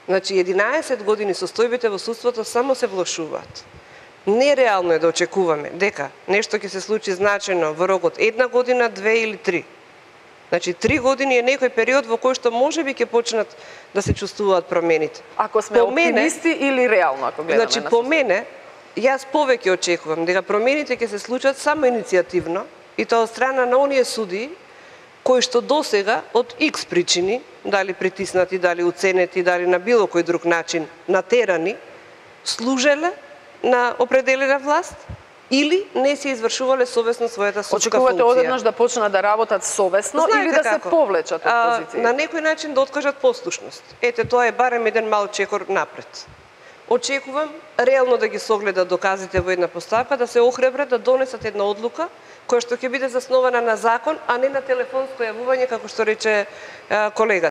Значи 11 години состојбите во судството само се влошуваат. Нереално е да очекуваме дека нешто ќе се случи значајно во рок од 1 година, 2 или 3. Значи 3 години е некој период во кој што можеби ќе почнат да се чувствуваат промените. Ако сме оптимисти или реално ако гледаме значи, на по мене, јас повеќе очекувам дека промените ќе се случат само иницијативно и тоа од страна на оние судии кои што досега од X причини, дали притиснати, дали уценети, дали на било кој друг начин натерани, служеле на определена власт или не се извршувале совесно својата судска функција. Очекувате одеднаш да почнат да работат совесно или да се повлечат од позиција? На некој начин да откажат послушност. Ете, тоа е барем еден мал чекор напред. Очекувам реално да ги согледат доказите во една поставка, да се охрабрат да донесат една одлука која што ќе биде заснована на закон, а не на телефонско јавување, како што рече колегата.